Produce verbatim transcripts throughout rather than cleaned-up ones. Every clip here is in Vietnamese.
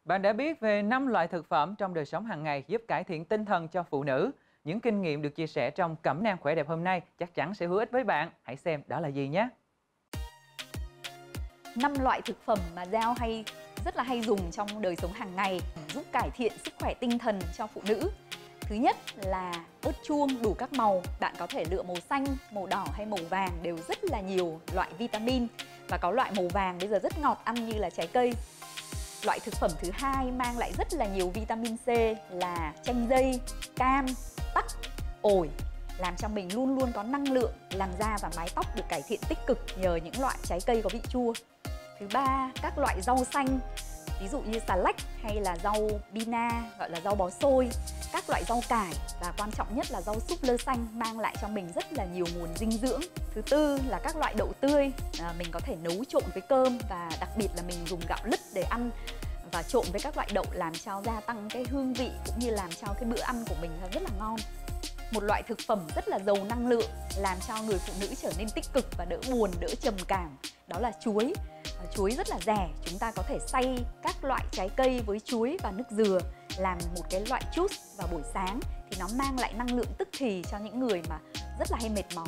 Bạn đã biết về năm loại thực phẩm trong đời sống hàng ngày giúp cải thiện tinh thần cho phụ nữ. Những kinh nghiệm được chia sẻ trong Cẩm nang khỏe đẹp hôm nay chắc chắn sẽ hữu ích với bạn. Hãy xem đó là gì nhé. Năm loại thực phẩm mà Giao hay rất là hay dùng trong đời sống hàng ngày giúp cải thiện sức khỏe tinh thần cho phụ nữ. Thứ nhất là ớt chuông đủ các màu. Bạn có thể lựa màu xanh, màu đỏ hay màu vàng, đều rất là nhiều loại vitamin. Và có loại màu vàng bây giờ rất ngọt, ăn như là trái cây. Loại thực phẩm thứ hai mang lại rất là nhiều vitamin C là chanh dây, cam, tắc, ổi, làm cho mình luôn luôn có năng lượng, làn da và mái tóc được cải thiện tích cực nhờ những loại trái cây có vị chua. Thứ ba, các loại rau xanh, ví dụ như xà lách hay là rau bina, gọi là rau bó xôi, các loại rau cải và quan trọng nhất là rau súp lơ xanh mang lại cho mình rất là nhiều nguồn dinh dưỡng. Thứ tư là các loại đậu tươi, à, mình có thể nấu trộn với cơm và đặc biệt là mình dùng gạo lứt để ăn và trộn với các loại đậu làm cho gia tăng cái hương vị cũng như làm cho cái bữa ăn của mình rất là ngon. Một loại thực phẩm rất là giàu năng lượng làm cho người phụ nữ trở nên tích cực và đỡ buồn, đỡ trầm cảm, đó là chuối. Chuối rất là rẻ, chúng ta có thể xay các loại trái cây với chuối và nước dừa làm một cái loại juice vào buổi sáng thì nó mang lại năng lượng tức thì cho những người mà rất là hay mệt mỏi.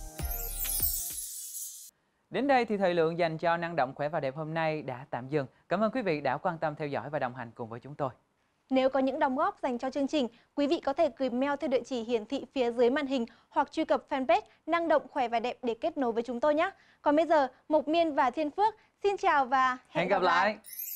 Đến đây thì thời lượng dành cho Năng động khỏe và đẹp hôm nay đã tạm dừng. Cảm ơn quý vị đã quan tâm theo dõi và đồng hành cùng với chúng tôi. Nếu có những đóng góp dành cho chương trình, quý vị có thể gửi mail theo địa chỉ hiển thị phía dưới màn hình hoặc truy cập fanpage Năng động khỏe và đẹp để kết nối với chúng tôi nhé. Còn bây giờ, Mộc Miên và Thiên Phước xin chào và hẹn, Hẹn gặp lại. lại.